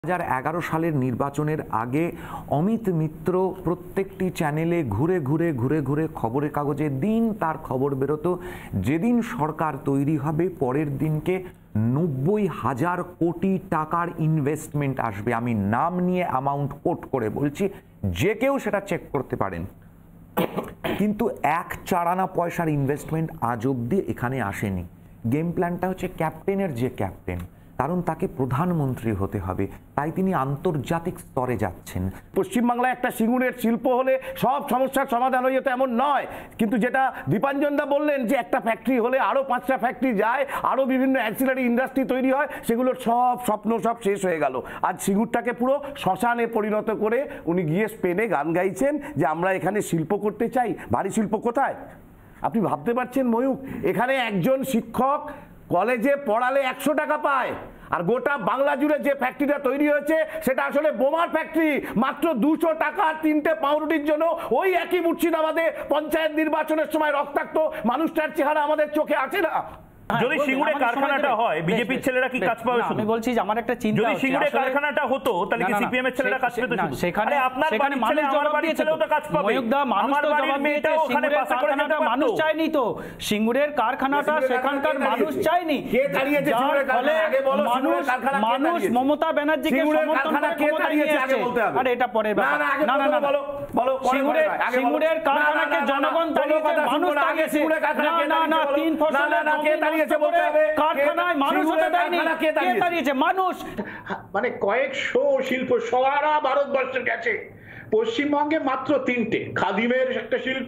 2011 সালের নির্বাচনের আগে অমিত মিত্র প্রত্যেকটি চ্যানেলে ঘুরে ঘুরে খবরের কাগজে দিন তার খবর বেরোতো। যেদিন সরকার তৈরি হবে পরের দিনকে 90,000 কোটি টাকার ইনভেস্টমেন্ট আসবে। আমি নাম নিয়ে অ্যামাউন্ট কোট করে বলছি, যে কেউ সেটা চেক করতে পারেন। কিন্তু এক চারানা পয়সার ইনভেস্টমেন্ট আজ অব্দি এখানে আসেনি। গেম প্ল্যানটা হচ্ছে ক্যাপ্টেনের যে ক্যাপ্টেন, কারণ তাকে প্রধানমন্ত্রী হতে হবে, তাই তিনি আন্তর্জাতিক স্তরে যাচ্ছেন। পশ্চিমবাংলায় একটা সিঙ্গুরের শিল্প হলে সব সমস্যার সমাধান হয়ে যেত এমন নয়, কিন্তু যেটা দীপাঞ্জন দা বললেন যে একটা ফ্যাক্টরি হলে আরও 5টা ফ্যাক্টরি যায়, আরও বিভিন্ন অ্যাক্সিলারি ইন্ডাস্ট্রি তৈরি হয়, সেগুলোর সব স্বপ্ন সব শেষ হয়ে গেল। আজ সিঙ্গুরটাকে পুরো শ্মশানে পরিণত করে উনি গিয়ে স্পেনে গান গাইছেন যে আমরা এখানে শিল্প করতে চাই। ভারী শিল্প কোথায় আপনি ভাবতে পারছেন ময়ূক? এখানে একজন শিক্ষক কলেজে পড়ালে 100 টাকা পায়, আর গোটা বাংলা জুড়ে যে ফ্যাক্টরিটা তৈরি হয়েছে সেটা আসলে বোমার ফ্যাক্টরি। মাত্র 200 টাকা 3টে পাউরুটির জন্য ওই একই মুর্শিদাবাদে পঞ্চায়েত নির্বাচনের সময় রক্তাক্ত মানুষটার চেহারা আমাদের চোখে আসে না। যদি সিঙ্গুরে কারখানাটা হয়, বিজেপির ছেলেরা কি কাজ পাবে? আমি বলছি যে আমার একটা চিন্তা, যদি সিঙ্গুরে কারখানাটা হতো তাহলে কি সিপিএম এর ছেলেরা কাজ পেত? সেখানে আপনার বাড়ির ছেলে আমার বাড়ির ছেলেও তো কাজ পাবে। আমার বাড়ির মেয়েটাও ওখানে কারখানাটা মানুষ চাইনি তো, সিঙ্গুরের কারখানাটা সেখানকার মানুষ চাইনি। কে দাঁড়িয়েছে সিঙ্গুরের কারখানা? আগে বলো, সিঙ্গুরের কারখানা কে মানুষ দাঁড়িয়েছে? মমতা ব্যানার্জিকে সমর্থন করে কে দাঁড়িয়েছে আগে বলতে হবে। আরে এটা পরের ব্যাপার। না না না, বলো বলো, সিঙ্গুরের কারখানাকে জনগণ দাঁড়িয়েছে, মানুষ দাঁড়িয়েছে। না না না, 3 ফসলের কে দাঁড়িয়েছে বলতে হবে। কারখানায় মানুষ হতে দেয়নি, কে দাঁড়িয়েছে? মানুষ। মানে কয়েকশো শিল্প সারা ভারতবর্ষের কাছে, পশ্চিমবঙ্গে মাত্র 3টে। খাদিমের একটা শিল্প,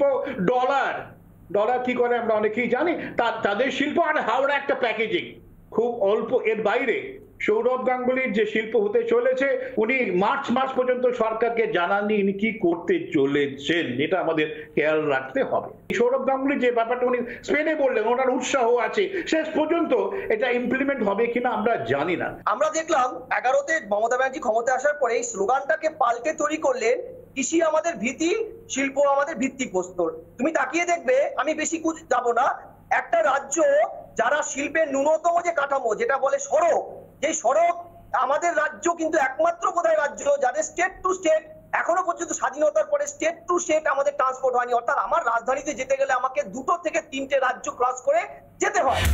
ডলার কি করে আমরা অনেকেই জানি, তাদের শিল্প। আর হাওড়া একটা প্যাকেজিং, খুব অল্প। এর বাইরে সৌরভ গাঙ্গুলির যে শিল্প হতে চলেছে, উনি মার্চ মাস পর্যন্ত সরকারকে জানাননি ইনি কি করতে চলেছেন, এটা আমাদের খেয়াল রাখতে হবে। সৌরভ গাঙ্গুলি যে ব্যাপারটা উনি স্পেনে বললেন, ওনার উৎসাহ আছে, শেষ পর্যন্ত এটা ইমপ্লিমেন্ট হবে কিনা আমরা জানি না। আমরা দেখলাম 11তে মমতা ব্যানার্জি ক্ষমতা আসার পরে এই স্লোগানটাকে পাল্টে তৈরি করলেন, কৃষি আমাদের ভীতি, শিল্প আমাদের ভিত্তিপ্রস্তর। তুমি তাকিয়ে দেখবে, আমি বেশি যাব না, একটা রাজ্য যারা শিল্পের ন্যূনতম যে কাঠামো, যেটা বলে সড়ক, এই সড়ক আমাদের রাজ্য কিন্তু একমাত্র বোধহয় রাজ্য যাদের স্টেট টু স্টেট এখনো পর্যন্ত স্বাধীনতার পরে স্টেট টু স্টেট আমাদের ট্রান্সপোর্ট হয়নি। অর্থাৎ আমার রাজধানীতে যেতে গেলে আমাকে 2 থেকে 3টে রাজ্য ক্রস করে যেতে হয়।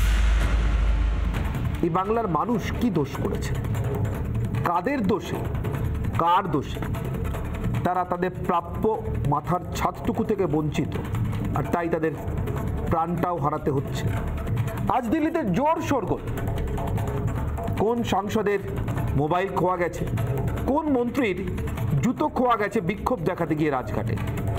এই বাংলার মানুষ কি দোষ করেছে? কাদের দোষে, কার দোষে তারা তাদের প্রাপ্য মাথার ছাদটুকু থেকে বঞ্চিত, আর তাই তাদের প্রাণটাও হারাতে হচ্ছে। আজ দিল্লিতে জোর শোরগোল, কোন সাংসদের মোবাইল খোয়া গেছে, কোন মন্ত্রীর জুতো খোয়া গেছে বিক্ষোভ দেখাতে গিয়ে রাজঘাটে।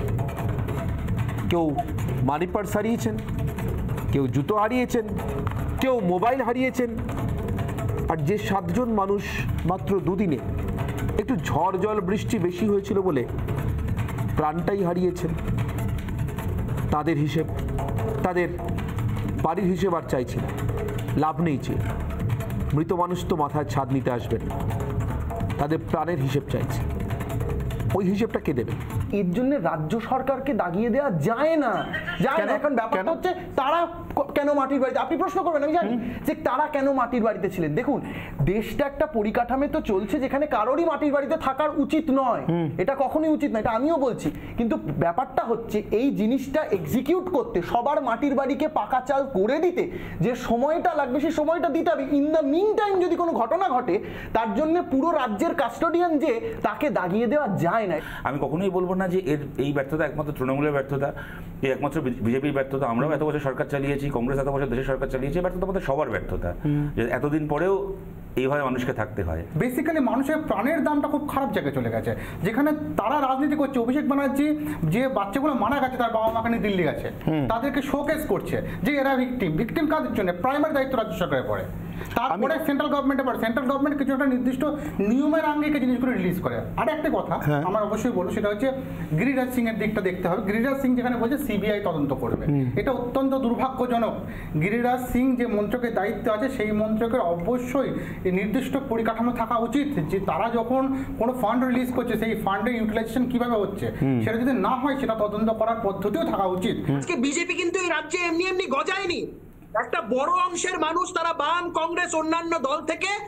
কেউ মানি পার্স হারিয়েছেন, কেউ জুতো হারিয়েছেন, কেউ মোবাইল হারিয়েছেন। আর যে 7 জন মানুষ মাত্র 2 দিনে একটু ঝড় জল বৃষ্টি বেশি হয়েছিল বলে প্রাণটাই হারিয়েছেন, তাদের হিসেব, তাদের বাড়ির হিসেব আর চাইছি না, লাভ নেই। চেয়ে মৃত মানুষ তো মাথায় ছাদ নিতে আসবেন, তাদের প্রাণের হিসেব চাইছে, ওই হিসেবটা কে দেবে? এর জন্য রাজ্য সরকারকে দাগিয়ে দেওয়া যায় না, যায় না। এখন ব্যাপারটা হচ্ছে তারা কেন মাটির বাড়িতে, আপনি প্রশ্ন করবেন আমি জানি যে তারা কেন মাটির বাড়িতে ছিলেন। দেখুন, দেশটা একটা পরিকাঠামো তো চলছে যেখানে কারোরই মাটির বাড়িতে থাকার উচিত নয়, এটা কখনোই উচিত নয়, এটা আমিও বলছি। কিন্তু ব্যাপারটা হচ্ছে এই জিনিসটা এক্সিকিউট করতে, সবার মাটির বাড়িকে পাকা চাল করে দিতে যে সময়টা লাগবে সেই সময়টা দিতে হবে। ইন দ্য মিন টাইম যদি কোনো ঘটনা ঘটে, তার জন্য পুরো রাজ্যের কাস্টোডিয়ান যে, তাকে দাগিয়ে দেওয়া যায় না। আমি কখনোই বলবো না যে এই ব্যর্থতা একমাত্র তৃণমূলের ব্যর্থতা, এই একমাত্র বিজেপির ব্যর্থতা। আমরাও এত বছর সরকার চালিয়েছি, কংগ্রেস এত বছর দেশের সরকার চালিয়েছে, ব্যর্থতা আমাদের সবার ব্যর্থতা যে এতদিন পরেও এইভাবে মানুষকে থাকতে হয়। বেসিক্যালি মানুষের প্রাণের দামটা খুব খারাপ জায়গায় চলে গেছে, যেখানে তারা রাজনীতি করছে। অভিষেক ব্যানার্জি যে বাচ্চাগুলো মারা গেছে, তার বাবা মাকে নিয়ে দিল্লি গেছে, তাদেরকে শোকেস করছে যে এরা ভিকটিম কাদের জন্য? প্রাইমারি দায়িত্ব রাজ্য সরকারের পরে, তারপরে সেন্ট্রাল গভর্নমেন্টের পরে সেন্ট্রাল গভর্নমেন্ট কিছু একটা নির্দিষ্ট নিয়মের আঙ্গিকে জিনিসগুলো রিলিজ করে। আর একটা কথা আমার অবশ্যই বলবো, সেটা হচ্ছে গিরিরাজ সিং এর দিকটা দেখতে হবে। গিরিরাজ সিং যেখানে বলছে সিবিআই তদন্ত করবে, এটা অত্যন্ত দুর্ভাগ্যজনক। গিরিরাজ সিং যে মন্ত্রকের দায়িত্ব আছে, সেই মন্ত্রকের অবশ্যই নির্দিষ্ট পরিকাঠামো থাকা উচিত, যে তারা যখন কোনো ফান্ড রিলিজ করছে সেই ফান্ডের ইউটিলাইজেশন কিভাবে হচ্ছে, সেটা যদি না হয় সেটা তদন্ত করার পদ্ধতিও থাকা উচিত। আজকে বিজেপি কিন্তু এই রাজ্যে এমনি এমনি গজায়নি। একটা বড় অংশের মানুষ, তারা বাম, কংগ্রেস, অন্যান্য দল থেকে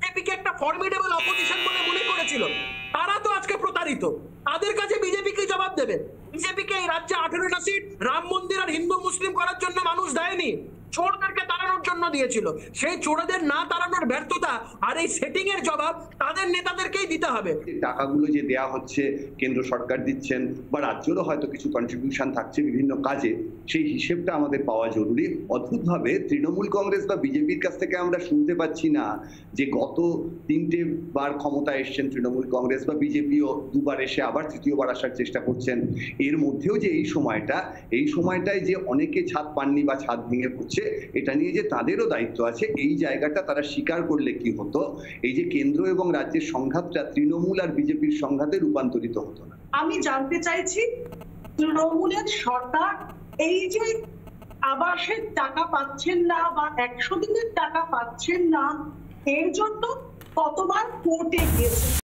বিজেপিকে একটা ফর্মিডেবল অপোজিশন বলে মনে করেছিল, তারা তো আজকে প্রতারিত। তাদের কাছে বিজেপি কি জবাব দেবে? বিজেপিকে এই রাজ্যে 18টা সিট রাম মন্দির আর হিন্দু মুসলিম করার জন্য মানুষ দেয়নি, চোরদেরকে তাড়ানোর জন্য দিয়েছিল। সেই চোরদের না তাড়ানোর ব্যর্থতা আর এই সেটিং এর জবাব তাদের নেতাদেরকেই দিতে হবে। টাকাগুলো যে দেয়া হচ্ছে, কেন্দ্র সরকার দিচ্ছেন বা রাজ্যেরও হয়তো কিছু কন্ট্রিবিউশন থাকছে বিভিন্ন কাজে, সেই হিসেবটা আমাদের পাওয়া জরুরি। অদ্ভুতভাবে তৃণমূল কংগ্রেস বা বিজেপির কাছ থেকে আমরা শুনতে পাচ্ছি না যে গত 3টে বার ক্ষমতায় এসছেন তৃণমূল কংগ্রেস বা বিজেপিও 2বার এসে আবার 3য়বার আসার চেষ্টা করছেন। এর মধ্যেও যে এই সময়টায় যে অনেকে ছাদ পাননি বা ছাদ ভেঙে পড়ছে, এটা নিয়ে যে তাদেরও দায়িত্ব আছে, এই জায়গাটা তারা স্বীকার করলে কি হতো, এই যে কেন্দ্র এবং রাজ্যের সংঘাতটা তৃণমূল আর বিজেপির সংঘাতে রূপান্তরিত হতো না। আমি জানতে চাইছি, তৃণমূলের সরকার এই যে আবাসের টাকা পাচ্ছেন না বা 100 দিনের টাকা পাচ্ছেন না, এর জন্য কতবার কোর্টে গিয়েছে?